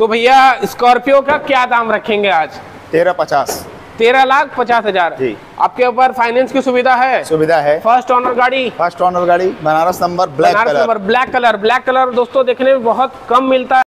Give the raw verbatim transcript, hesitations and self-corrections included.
तो भैया स्कॉर्पियो का क्या दाम रखेंगे आज? तेरह पचास। तेरह लाख पचास हजार जी। आपके ऊपर फाइनेंस की सुविधा है? सुविधा है। फर्स्ट ऑनर गाड़ी? फर्स्ट ऑनर गाड़ी, Banaras number, black Banaras colour. Number, black colour. Black colour दोस्तों देखने में बहुत कम मिलता है।